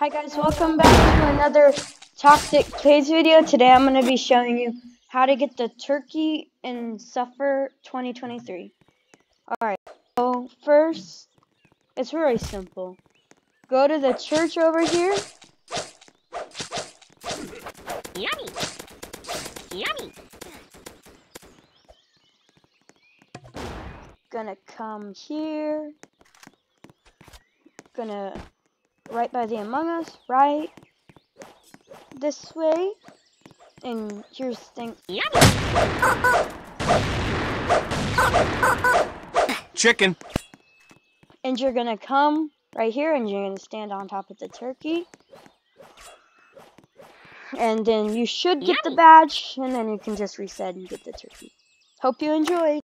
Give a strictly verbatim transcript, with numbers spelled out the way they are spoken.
Hi guys, welcome back to another TOXIC-PLAYZ video. Today I'm going to be showing you how to get the turkey in Suffer twenty twenty-three. Alright, so first, it's really simple. Go to the church over here. Yummy! Yummy! Gonna come here. Gonna right by the Among Us, right this way. And here's the thing. Yummy! Chicken. And you're gonna come right here and you're gonna stand on top of the turkey. And then you should get the badge, and then you can just reset and get the turkey. Hope you enjoy.